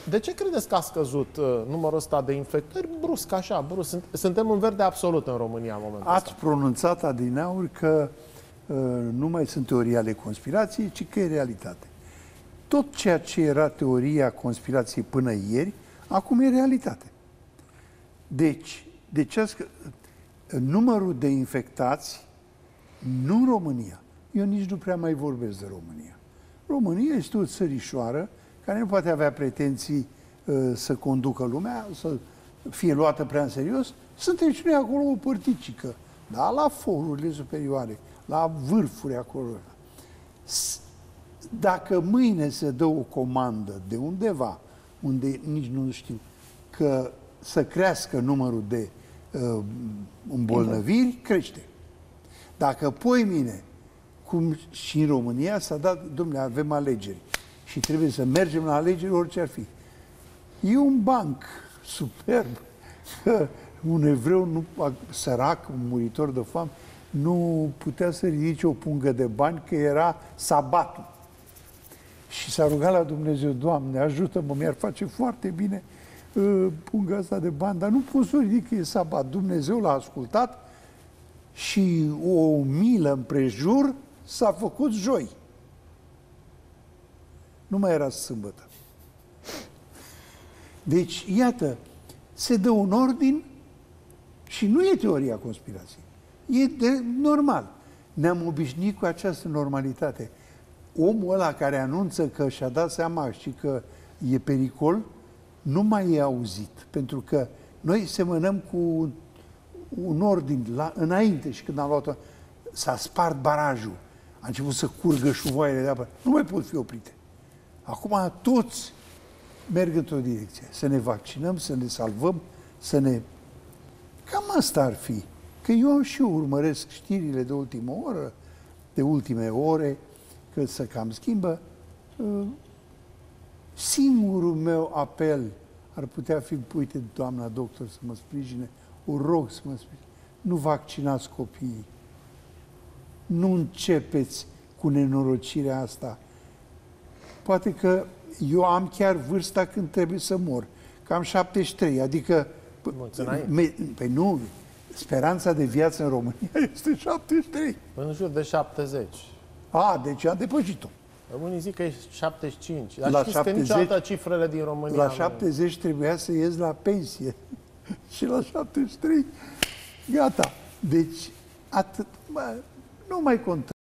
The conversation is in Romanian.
De ce credeți că a scăzut numărul ăsta de infectări brusc, așa, brusc? Suntem în verde absolut în România în momentul ăsta. Ați pronunțat adineauri că nu mai sunt teorii ale conspirației, ci că e realitate. Tot ceea ce era teoria conspirației până ieri, acum e realitate. Deci numărul de infectați, nu în România, eu nici nu prea mai vorbesc de România. România este o țărișoară care nu poate avea pretenții să conducă lumea, să fie luată prea în serios. Suntem și noi acolo o părticică, da? La forurile superioare, la vârfuri acolo. Dacă mâine se dă o comandă de undeva, unde nici nu știu, că să crească numărul de îmbolnăviri, crește. Dacă poimine, cum și în România s-a dat, domnule, avem alegeri și trebuie să mergem la alegeri orice ar fi. E un banc superb. Un evreu sărac, un muritor de foame, nu putea să ridice o pungă de bani, că era sabatul. Și s-a rugat la Dumnezeu: Doamne, ajută-mă, mi-ar face foarte bine punga asta de bani, dar nu pot să o ridic, că e sabat. Dumnezeu l-a ascultat și o milă împrejur s-a făcut joi. Nu mai era sâmbătă. Deci, iată, se dă un ordin și nu e teoria conspirației. E normal. Ne-am obișnuit cu această normalitate. Omul ăla care anunță că și-a dat seama și că e pericol, nu mai e auzit. Pentru că noi semănăm cu un ordin înainte și când am luat-o, s-a spart barajul, a început să curgă șuvoaiele de apă, nu mai pot fi oprite. Acum toți merg într-o direcție. Să ne vaccinăm, să ne salvăm, să ne... Cam asta ar fi. Că eu și eu urmăresc știrile de ultimă oră, de ultime ore, că se cam schimbă. Singurul meu apel ar putea fi: uite, doamna doctor, să mă sprijine, o rog să mă sprijine. Nu vaccinați copiii. Nu începeți cu nenorocirea asta. Poate că eu am chiar vârsta când trebuie să mor. Că am 73, adică... Păi nu, speranța de viață în România este 73. În jur de 70. Deci am depășit-o. Unii zic că e 75. Dar La știți 70, că niciodată cifrele din România... La 70 trebuia să ies la pensie. Și la 73, gata. Deci, atât, nu mai contează.